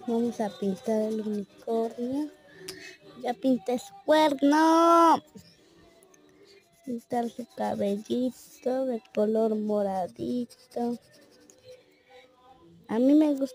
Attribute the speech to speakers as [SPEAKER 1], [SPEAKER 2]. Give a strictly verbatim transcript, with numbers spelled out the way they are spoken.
[SPEAKER 1] Vamos a pintar el unicornio. Ya pinté su cuerno. Pintar su cabellito de color moradito. A mí me gusta